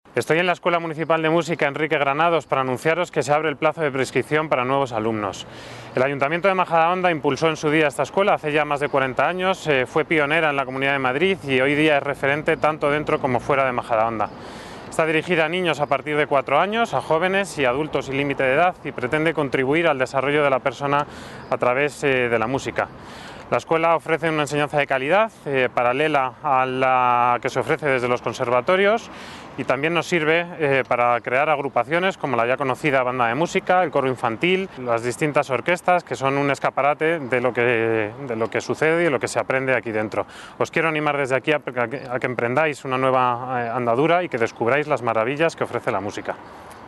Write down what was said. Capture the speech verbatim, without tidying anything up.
Estoy en la Escuela Municipal de Música Enrique Granados para anunciaros que se abre el plazo de prescripción para nuevos alumnos. El Ayuntamiento de Majadahonda impulsó en su día esta escuela hace ya más de cuarenta años, eh, fue pionera en la Comunidad de Madrid y hoy día es referente tanto dentro como fuera de Majadahonda. Está dirigida a niños a partir de cuatro años, a jóvenes y adultos sin límite de edad y pretende contribuir al desarrollo de la persona a través eh, de la música. La escuela ofrece una enseñanza de calidad, eh, paralela a la que se ofrece desde los conservatorios, y también nos sirve eh, para crear agrupaciones como la ya conocida banda de música, el coro infantil, las distintas orquestas, que son un escaparate de lo que, de lo que sucede y de lo que se aprende aquí dentro. Os quiero animar desde aquí a, a que, a que emprendáis una nueva eh, andadura y que descubráis las maravillas que ofrece la música.